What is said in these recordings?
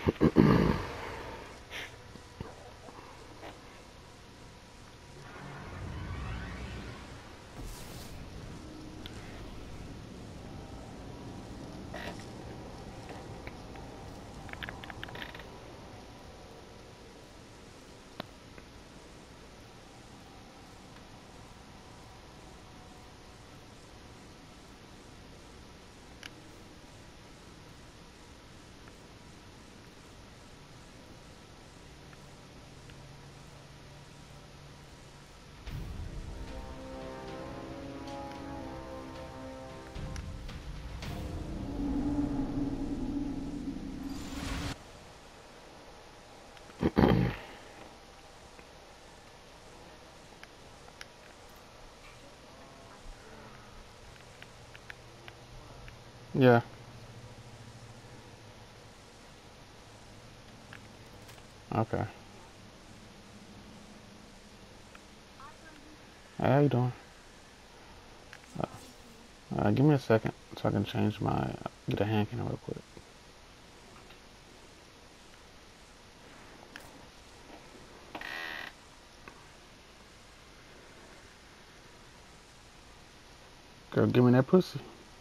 Yeah. Okay. Hey, how you doing? Give me a second so I can change my get a hand cannon real quick. Girl, give me that pussy.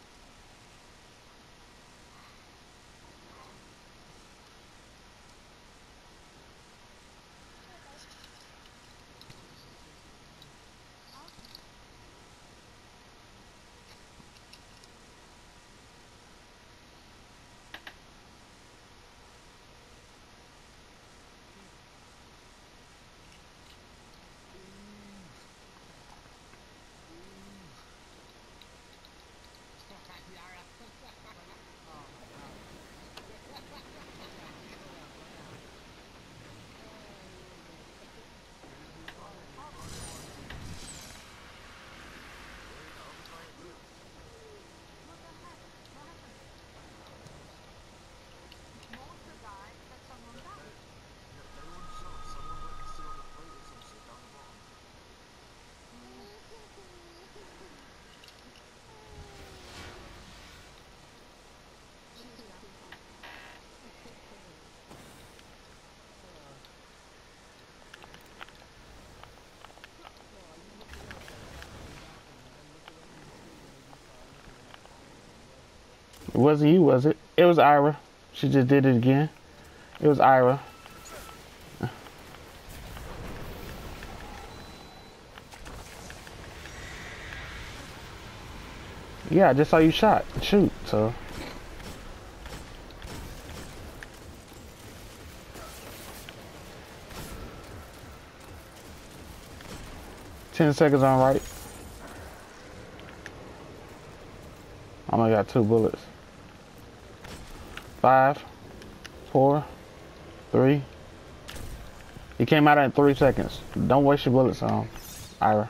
It wasn't you, was it? It was Ira. She just did it again. It was Ira. Yeah, I just saw you shoot, so. 10 seconds on right. I only got 2 bullets. 5, 4, 3. He came out in 3 seconds. Don't waste your bullets on Ira.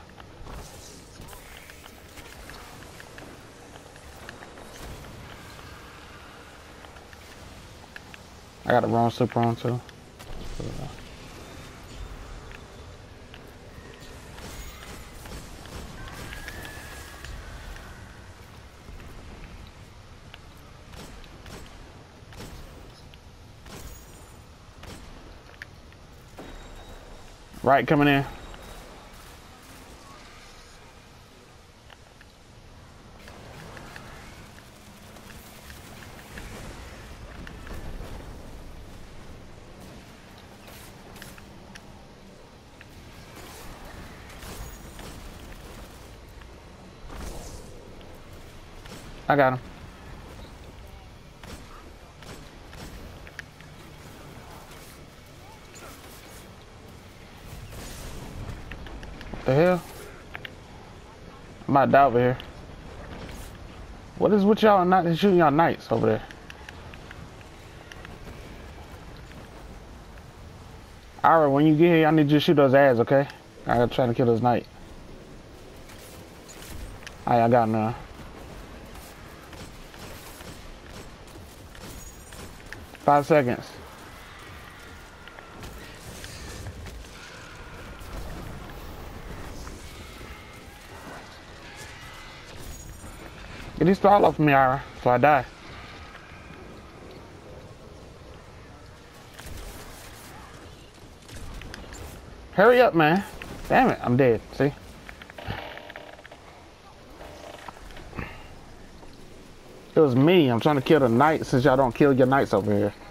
I got the wrong super on too. Right, coming in. I got him. What the hell? I might die over here. What is with y'all not shooting y'all knights over there? Ira, when you get here, I need you to shoot those ads, okay? I gotta try to kill this knight. Alright, I got him now. 5 seconds. Get these thrall off me, Ira, before I die. Hurry up, man. Damn it, I'm dead. See? It was me. I'm trying to kill the knight since y'all don't kill your knights over here.